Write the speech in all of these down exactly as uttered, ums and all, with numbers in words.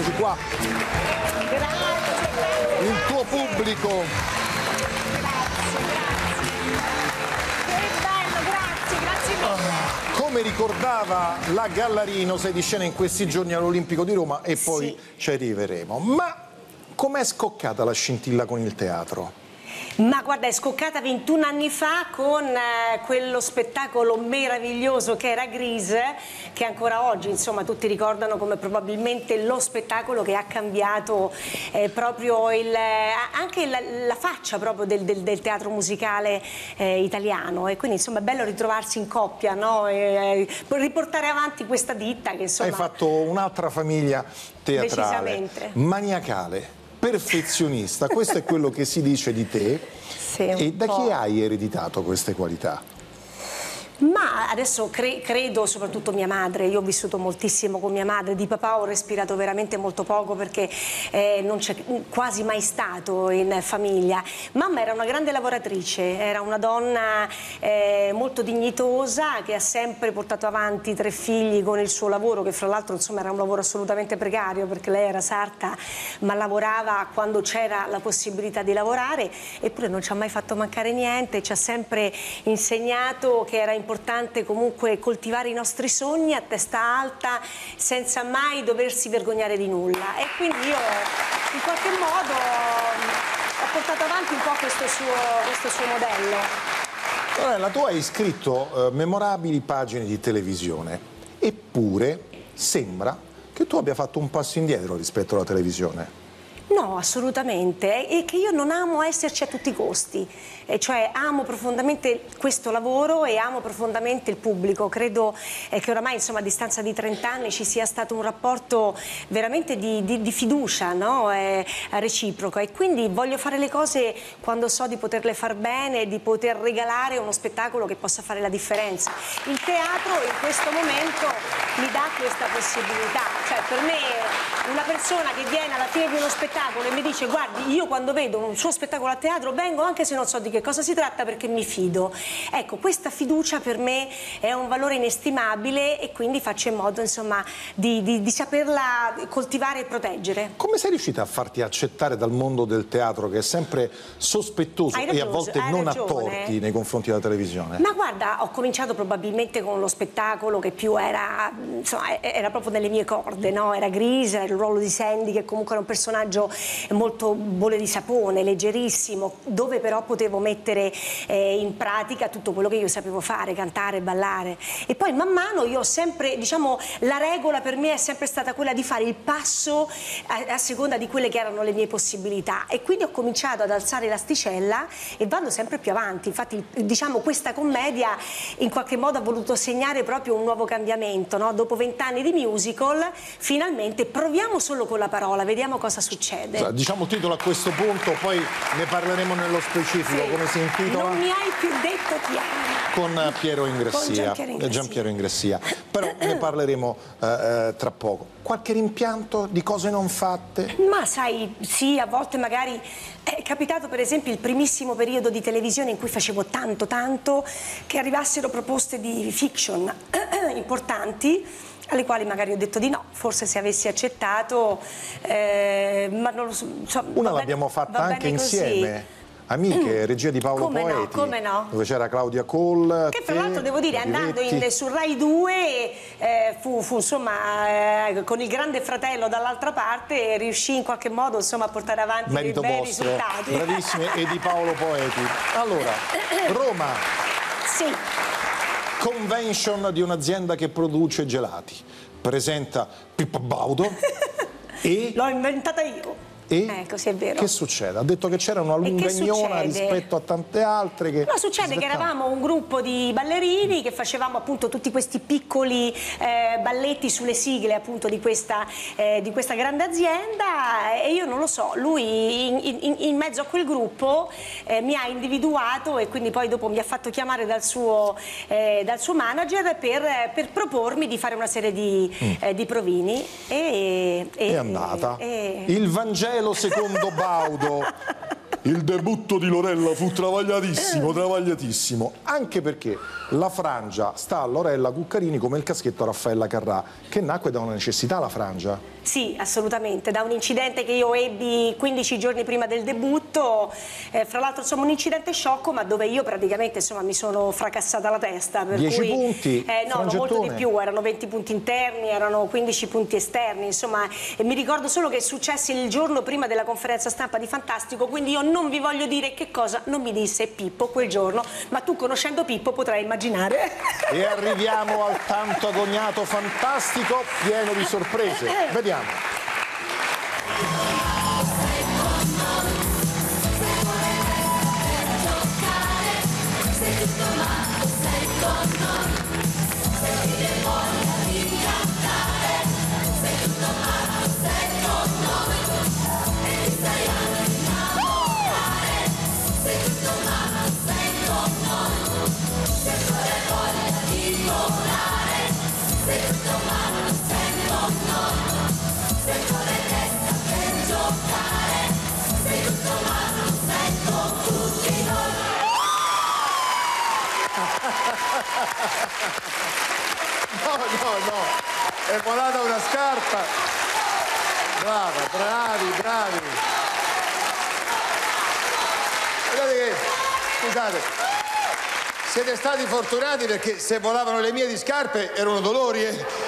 eccoci qua. Grazie. Il tuo pubblico. Grazie, grazie. Che bello, grazie, grazie mille. Come ricordava la Gallarino, sei di scena in questi giorni all'Olimpico di Roma e poi sì. ci arriveremo. Ma com'è scoccata la scintilla con il teatro? Ma guarda, è scoccata ventuno anni fa con eh, quello spettacolo meraviglioso che era Grease, che ancora oggi insomma tutti ricordano come probabilmente lo spettacolo che ha cambiato eh, proprio il, eh, anche la, la faccia proprio del, del, del teatro musicale eh, italiano, e quindi insomma è bello ritrovarsi in coppia, no? E, eh, riportare avanti questa ditta che insomma... Hai fatto un'altra famiglia teatrale, maniacale, perfezionista, questo è quello che si dice di te. Sì, e da po'. chi hai ereditato queste qualità? Ma adesso cre credo soprattutto mia madre, io ho vissuto moltissimo con mia madre, di papà ho respirato veramente molto poco perché eh, non c'è quasi mai stato in famiglia. Mamma era una grande lavoratrice, era una donna eh, molto dignitosa che ha sempre portato avanti tre figli con il suo lavoro, che fra l'altro insomma era un lavoro assolutamente precario perché lei era sarta ma lavorava quando c'era la possibilità di lavorare, eppure non ci ha mai fatto mancare niente, ci ha sempre insegnato che era importante importante comunque coltivare i nostri sogni a testa alta senza mai doversi vergognare di nulla, e quindi io in qualche modo ho portato avanti un po' questo suo, questo suo modello. Allora, tu hai scritto eh, memorabili pagine di televisione, eppure sembra che tu abbia fatto un passo indietro rispetto alla televisione. No, assolutamente, è che io non amo esserci a tutti i costi, e cioè amo profondamente questo lavoro e amo profondamente il pubblico. Credo eh, che oramai insomma a distanza di trenta anni ci sia stato un rapporto veramente di, di, di fiducia, no? eh, reciproco, e quindi voglio fare le cose quando so di poterle far bene, di poter regalare uno spettacolo che possa fare la differenza. Il teatro in questo momento mi dà questa possibilità, cioè per me una persona che viene alla fine di uno spettacolo e mi dice guardi, io quando vedo un suo spettacolo a teatro vengo anche se non so di che cosa si tratta perché mi fido. Ecco, questa fiducia per me è un valore inestimabile e quindi faccio in modo insomma di, di, di saperla coltivare e proteggere. Come sei riuscita a farti accettare dal mondo del teatro, che è sempre sospettoso Hai ragione, e a volte non a torti nei confronti della televisione? Ma guarda, ho cominciato probabilmente con lo spettacolo che più era, insomma, era proprio nelle mie corde, no? Era Grease, era il ruolo di Sandy, che comunque era un personaggio molto bolle di sapone, leggerissimo, dove però potevo mettere eh, in pratica tutto quello che io sapevo fare, cantare, ballare. E poi man mano io ho sempre, diciamo, la regola per me è sempre stata quella di fare il passo a, a seconda di quelle che erano le mie possibilità, e quindi ho cominciato ad alzare l'asticella e vado sempre più avanti. Infatti, diciamo, questa commedia in qualche modo ha voluto segnare proprio un nuovo cambiamento, no? Dopo vent'anni di musical, finalmente proviamo solo con la parola, vediamo cosa succede. Diciamo il titolo a questo punto, poi ne parleremo nello specifico. Sì. Come si intitola? Non mi hai più detto chi è. Con Piero Ingressia. Con Gianpiero Ingressia. Gianpiero Ingressia. Però ne parleremo eh, eh, tra poco. Qualche rimpianto di cose non fatte? Ma sai, sì, a volte magari è capitato per esempio il primissimo periodo di televisione in cui facevo tanto tanto che arrivassero proposte di fiction importanti, alle quali magari ho detto di no, forse se avessi accettato, eh, ma non lo so. so Una l'abbiamo fatta anche insieme. Amiche, regia di Paolo come Poeti, no, come no? dove c'era Claudia Cole, che tra te, l'altro devo dire andando in, su Rai due eh, fu, fu insomma eh, con il Grande Fratello dall'altra parte riuscì in qualche modo insomma a portare avanti merito dei bei vostro, risultati. bravissime, e di Paolo Poeti. Allora, Roma, sì. Convention di un'azienda che produce gelati, presenta Pippo Baudo e l'ho inventata io. E ecco, sì, è vero. Che succede? Ha detto che c'era una lungagnona rispetto a tante altre che... No, succede che eravamo un gruppo di ballerini che facevamo appunto tutti questi piccoli eh, balletti sulle sigle appunto di questa, eh, di questa grande azienda, e io non lo so, lui in, in, in mezzo a quel gruppo eh, mi ha individuato e quindi poi dopo mi ha fatto chiamare dal suo, eh, dal suo manager per, per propormi di fare una serie di, mm. eh, di provini e, e, è andata. E, il Vangelo secondo Baudo. il debutto di Lorella fu travagliatissimo, travagliatissimo, anche perché la frangia sta a Lorella Cuccarini come il caschetto a Raffaella Carrà, che nacque da una necessità la frangia. Sì, assolutamente, da un incidente che io ebbi quindici giorni prima del debutto, eh, fra l'altro insomma un incidente sciocco, ma dove io praticamente insomma mi sono fracassata la testa. Per dieci cui, punti, eh, no, no, molto di più, erano venti punti interni, erano quindici punti esterni, insomma, e mi ricordo solo che successe il giorno prima della conferenza stampa di Fantastico, quindi io non vi voglio dire che cosa non mi disse Pippo quel giorno, ma tu conoscendo Pippo potrai immaginare. E arriviamo al tanto agognato Fantastico pieno di sorprese. Vediamo. No, no, no, è volata una scarpa. Brava, bravi, bravi. Guardate che, scusate, siete stati fortunati perché se volavano le mie di scarpe erano dolori, eh?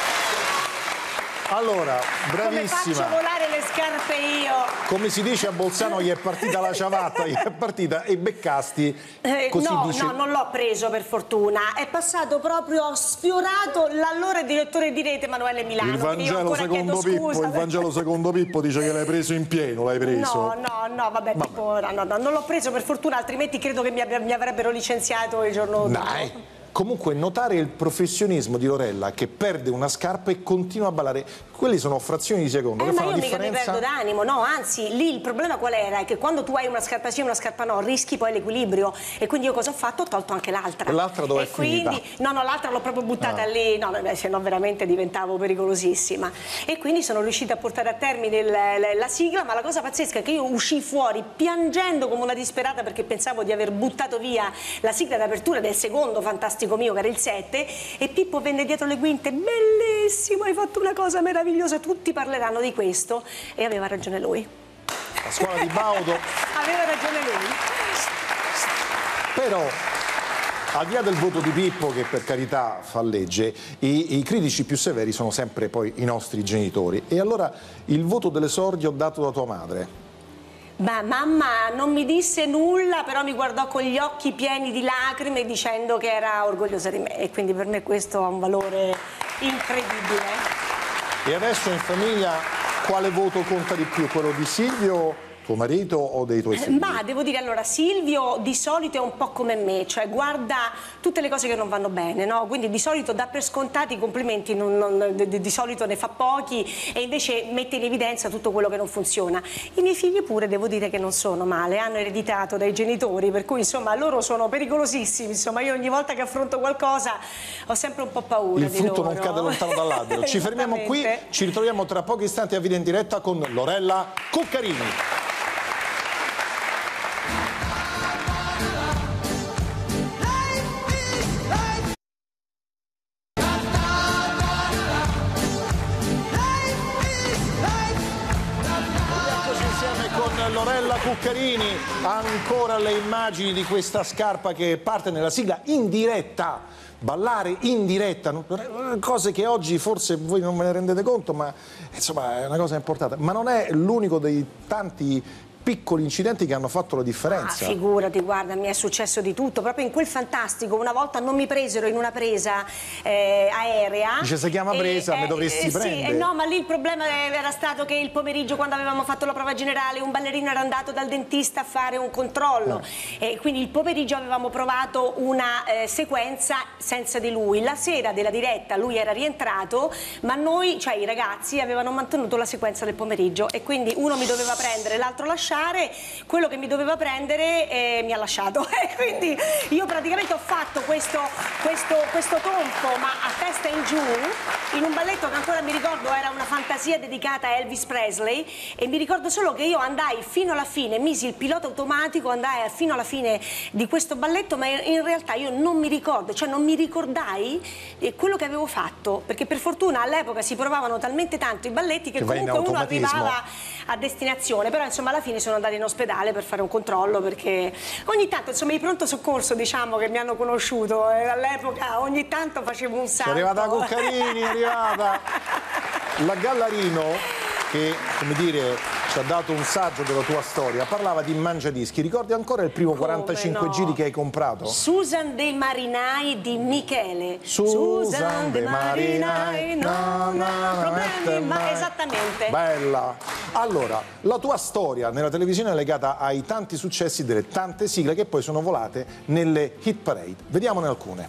Allora, bravissima. Come faccio volare le scarpe io? Come si dice a Bolzano, gli è partita la ciabatta, gli è partita e beccasti. Eh, così no, dice... no, non l'ho preso per fortuna. È passato proprio, ho sfiorato l'allora direttore di rete Emanuele Milano. Il Vangelo secondo Pippo, il Vangelo secondo Pippo dice che l'hai preso in pieno, l'hai preso. No, no, no, vabbè, vabbè. Pippo, no, no, non l'ho preso per fortuna, altrimenti credo che mi, mi avrebbero licenziato il giorno dopo. Dai. Comunque notare il professionismo di Lorella che perde una scarpa e continua a ballare, quelli sono frazioni di secondo. Eh, che ma fa io la mica mi differenza? perdo d'animo, no, anzi, lì il problema qual era? È che quando tu hai una scarpa sì e una scarpa no, rischi poi l'equilibrio, e quindi io cosa ho fatto? Ho tolto anche l'altra. E l'altra dove e è quindi, finita? No, no, l'altra l'ho proprio buttata Ah. lì, no, beh, se no veramente diventavo pericolosissima. E quindi sono riuscita a portare a termine il, la, la sigla, ma la cosa pazzesca è che io uscii fuori piangendo come una disperata perché pensavo di aver buttato via la sigla d'apertura del secondo Fantastico mio, che era il sette, e Pippo venne dietro le quinte, bellissimo, hai fatto una cosa meravigliosa, tutti parleranno di questo, e aveva ragione lui. La scuola di Baudo. Aveva ragione lui. Però, al di là del voto di Pippo, che per carità fa legge, i, i critici più severi sono sempre poi i nostri genitori. E allora il voto dell'esordio dato da tua madre? Ma mamma non mi disse nulla, però mi guardò con gli occhi pieni di lacrime dicendo che era orgogliosa di me, e quindi per me questo ha un valore incredibile. E adesso in famiglia quale voto conta di più? Quello di Silvio, tuo marito, o dei tuoi figli? Ma devo dire, allora, Silvio di solito è un po' come me, cioè guarda tutte le cose che non vanno bene, no? Quindi di solito dà per scontati i complimenti, non, non, di, di solito ne fa pochi, e invece mette in evidenza tutto quello che non funziona. I miei figli pure devo dire che non sono male, hanno ereditato dai genitori, per cui insomma loro sono pericolosissimi, insomma io ogni volta che affronto qualcosa ho sempre un po' paura Il di frutto loro. non cade lontano dall'albero. Ci fermiamo qui, ci ritroviamo tra pochi istanti a Vida in Diretta con Lorella Cuccarini. Lorella Cuccarini, ancora le immagini di questa scarpa che parte nella sigla in diretta, ballare in diretta, cose che oggi forse voi non ve ne rendete conto, ma insomma è una cosa importante, ma non è l'unico dei tanti piccoli incidenti che hanno fatto la differenza. Ah, figurati, guarda, mi è successo di tutto, proprio in quel Fantastico una volta non mi presero in una presa eh, aerea. Dice, si chiama presa, e, me eh, dovresti eh, prendere. Sì, eh, no, ma lì il problema era stato che il pomeriggio, quando avevamo fatto la prova generale, un ballerino era andato dal dentista a fare un controllo, eh. e quindi il pomeriggio avevamo provato una eh, sequenza senza di lui. La sera della diretta lui era rientrato, ma noi, cioè i ragazzi, avevano mantenuto la sequenza del pomeriggio, e quindi uno mi doveva prendere, l'altro lasciare, lasciare, quello che mi doveva prendere eh, mi ha lasciato. E quindi io praticamente ho fatto questo, questo, questo tonfo, ma a testa in giù, in un balletto che ancora mi ricordo era una fantasia dedicata a Elvis Presley, e mi ricordo solo che io andai fino alla fine, misi il pilota automatico, andai fino alla fine di questo balletto, ma in realtà io non mi ricordo, cioè non mi ricordai quello che avevo fatto, perché per fortuna all'epoca si provavano talmente tanto i balletti che, che comunque uno arrivava a destinazione, però insomma alla fine sono andata in ospedale per fare un controllo, perché ogni tanto insomma i pronto soccorso, diciamo, che mi hanno conosciuto eh, all'epoca ogni tanto facevo un salto. È arrivata Cuccarini, è arrivata la Gallarino, che, come dire, ci ha dato un saggio della tua storia, parlava di mangiadischi. Ricordi ancora il primo Come quarantacinque no. giri che hai comprato? Susan dei Marinai di Michele. Susan dei Marinai, no, no, problemi, ma esattamente. Bella. Allora, la tua storia nella televisione è legata ai tanti successi delle tante sigle che poi sono volate nelle hit parade. Vediamone alcune.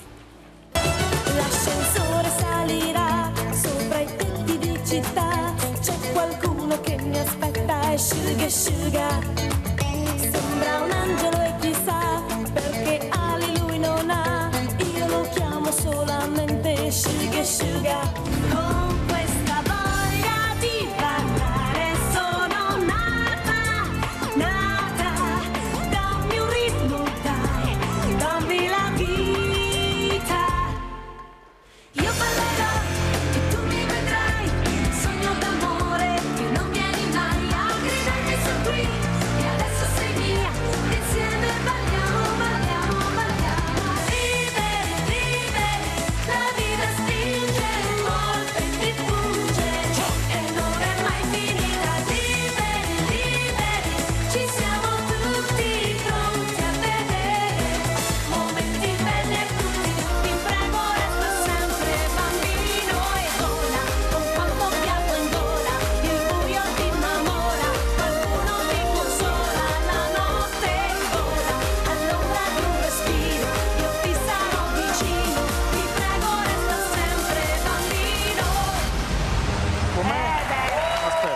L'ascensore salirà sopra i tetti di città. C'è qualcuno che mi aspetta e sciuga sciuga. Sembra un angelo e chissà perché ali lui non ha. Io lo chiamo solamente sciuga sciuga. Con questa voglia di parlare sono nata, nata. Dammi un ritmo, dai, dammi la vita. Io parlerò e tu mi vedrai. Sogno d'amore che non vieni mai a gridarmi su qui. E adesso sei mia, insieme balliamo, balliamo, balliamo. Liberi, liberi, la vita spinge, oltre ti funge e non è mai finita. Liberi, liberi, ci siamo tutti pronti a vedere momenti belli e brutti. Ti prego, resta sempre bambino e vola con quanto fiato in gola. Il buio ti innamora, qualcuno ti consola, la notte vola all'ombra di un respiro. Io ti sarò vicino, ti prego, resta sempre bambino. Com'è? Aspetta.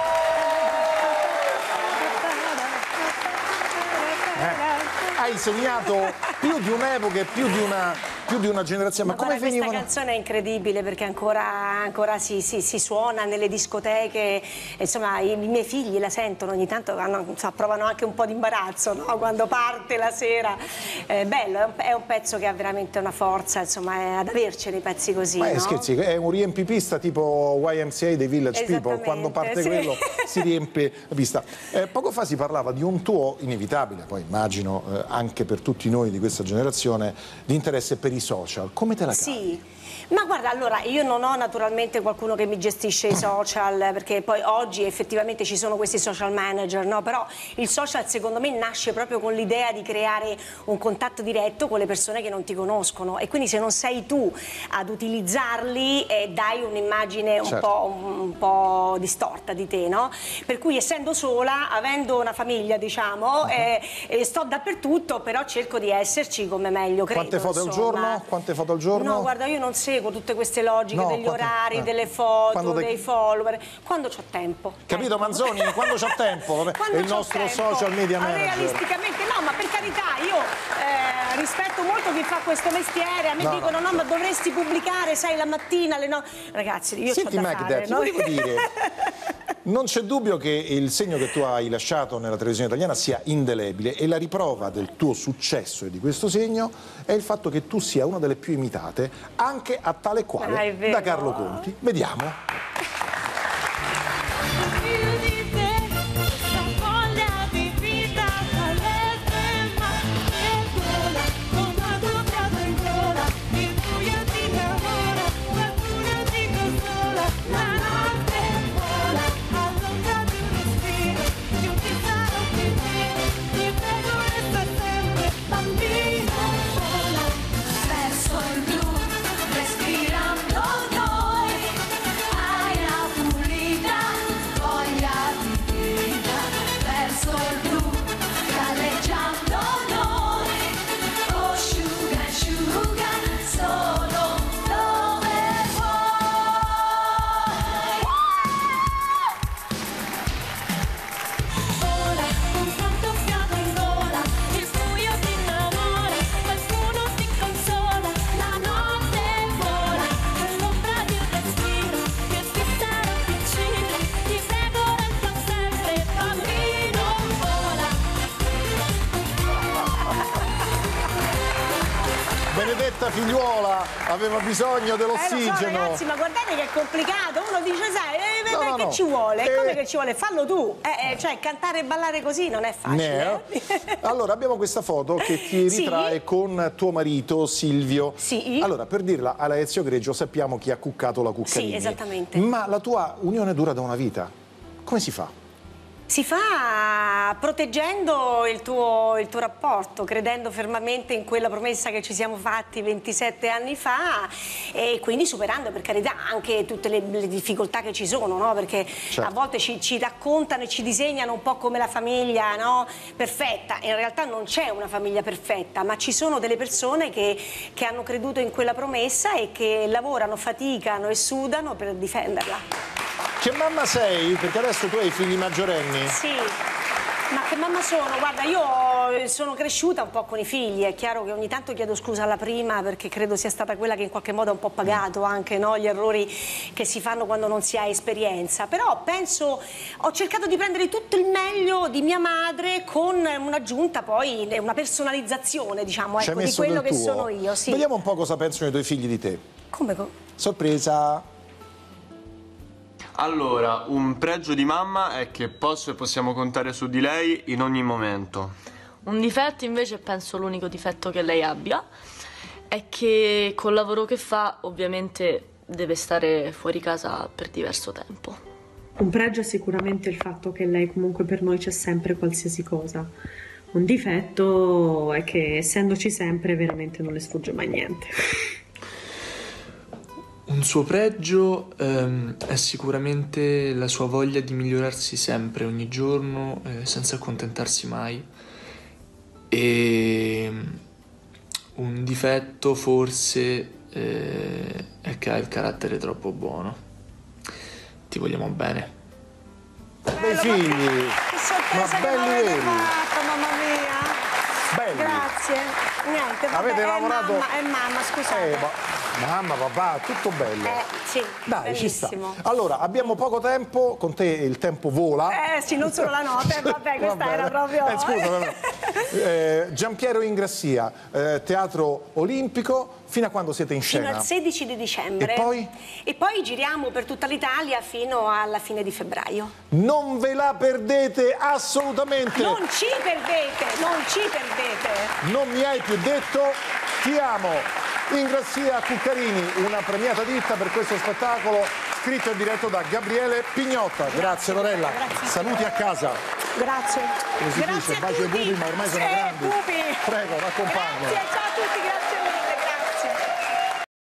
Eh, hai segnato più di un'epoca e più di una, più di una generazione. Ma, Ma come guarda, questa venivano? canzone è incredibile perché ancora, ancora si, si, si suona nelle discoteche, insomma i, i miei figli la sentono ogni tanto, hanno, so, provano anche un po' di imbarazzo, no? Quando parte la sera. È bello, è un, è un pezzo che ha veramente una forza, insomma, è ad avercene i pezzi così. Ma no? scherzi, è un riempipista tipo Y M C A dei Village People, quando parte sì. quello si riempie la pista. Eh, poco fa si parlava di un tuo inevitabile, poi immagino eh, anche per tutti noi di questa generazione, di interesse per i social. Come te la cavi? Sì. Ma guarda, allora io non ho naturalmente qualcuno che mi gestisce i social, perché poi oggi effettivamente ci sono questi social manager, no? Però il social secondo me nasce proprio con l'idea di creare un contatto diretto con le persone che non ti conoscono, e quindi se non sei tu ad utilizzarli eh, dai un'immagine un, certo. po', un, un po' distorta di te, no? Per cui essendo sola, avendo una famiglia diciamo, uh-huh. eh, eh, sto dappertutto, però cerco di esserci come meglio credo. Quante foto insomma. al giorno? Quante foto al giorno? No, guarda, io non seguo tutte queste logiche no, degli quante, orari, eh. dei foto, de... dei follower, quando c'ho tempo. Capito ecco. Manzoni? Quando c'ho tempo, vabbè, è il nostro tempo. social media Ma manager. realisticamente no, ma per carità, io eh, rispetto molto chi fa questo mestiere, a me no, dicono no, no, ma dovresti pubblicare, sai, la mattina alle no. Ragazzi, io Senti, c'ho da Magda, fare, ti no? volevo dire, non c'è dubbio che il segno che tu hai lasciato nella televisione italiana sia indelebile, e la riprova del tuo successo e di questo segno è il fatto che tu sia una delle più imitate, anche a tale quale, Ah, è vero. da Carlo Conti. Vediamo. Più di te, questa voglia di vita all'estrema e vola con quanto fiato in gola. Il buio ti innamora, qualcuno ti consola, la notte vola all'ombra di un respiro. Io ti sarò vicino, ti prego resta sempre bambino. Vola verso il blu, respirando noi. quarta figliuola, aveva bisogno dell'ossigeno. Eh, lo so, ragazzi, ma guardate che è complicato. Uno dice, sai, eh, no, no, che no. ci vuole? Eh... Come che ci vuole? Fallo tu. Eh, eh, cioè, cantare e ballare così non è facile. Eh? Allora, abbiamo questa foto che ti ritrae sì. con tuo marito Silvio. Sì. Allora, per dirla alla Ezio Greggio, sappiamo chi ha cuccato la Cuccarini. Sì, esattamente. Ma la tua unione dura da una vita. Come si fa? Si fa proteggendo il tuo, il tuo rapporto, credendo fermamente in quella promessa che ci siamo fatti ventisette anni fa e quindi superando, per carità, anche tutte le, le difficoltà che ci sono, no? Perché certo. a volte ci, ci raccontano e ci disegnano un po' come la famiglia, no? perfetta. In realtà non c'è una famiglia perfetta, ma ci sono delle persone che, che hanno creduto in quella promessa e che lavorano, faticano e sudano per difenderla. Che mamma sei? Perché adesso tu hai figli maggiorenni. Sì, ma che mamma sono? Guarda, io sono cresciuta un po' con i figli, è chiaro che ogni tanto chiedo scusa alla prima perché credo sia stata quella che in qualche modo ha un po' pagato anche, no, gli errori che si fanno quando non si ha esperienza, però penso, ho cercato di prendere tutto il meglio di mia madre con un'aggiunta poi, una personalizzazione, diciamo, ecco, di quello che sono io. Sì. Vediamo un po' cosa pensano i tuoi figli di te. Come? Sorpresa. Allora, un pregio di mamma è che posso e possiamo contare su di lei in ogni momento. Un difetto invece, penso l'unico difetto che lei abbia, è che col lavoro che fa ovviamente deve stare fuori casa per diverso tempo. Un pregio è sicuramente il fatto che lei comunque per noi c'è sempre qualsiasi cosa. Un difetto è che essendoci sempre veramente non le sfugge mai niente. Un suo pregio ehm, è sicuramente la sua voglia di migliorarsi sempre, ogni giorno, eh, senza accontentarsi mai. E un difetto forse eh, è che ha il carattere troppo buono. Ti vogliamo bene. Bei figli! Che sorpresa, ma che belli veri! fatto, mamma mia! Belli! Grazie! Niente, vabbè, avete è lavorato... mamma, è mamma, scusate. Eh, ma... Mamma, papà, tutto bello. Eh, sì, dai, bellissimo. Ci sta. Allora, abbiamo poco tempo, con te il tempo vola. Eh sì, non solo la notte, vabbè, questa Va era proprio... Eh, scusa, vabbè. Eh, Giampiero Ingrassia, eh, Teatro Olimpico, fino a quando siete in scena? Fino al sedici di dicembre. E poi? E poi giriamo per tutta l'Italia fino alla fine di febbraio. Non ve la perdete assolutamente! Non ci perdete, non ci perdete! Non mi hai più detto, ti amo! Ingrassia Cuccarini, una premiata ditta per questo spettacolo scritto e diretto da Gabriele Pignotta. Grazie, Grazie Lorella. Grazie. Saluti a casa. Grazie. Come si Grazie dice, a bacio ai tutti. pupi, ma ormai sono sì, grandi. Pupi. Prego, l'accompagno. Grazie, ciao a tutti, grazie.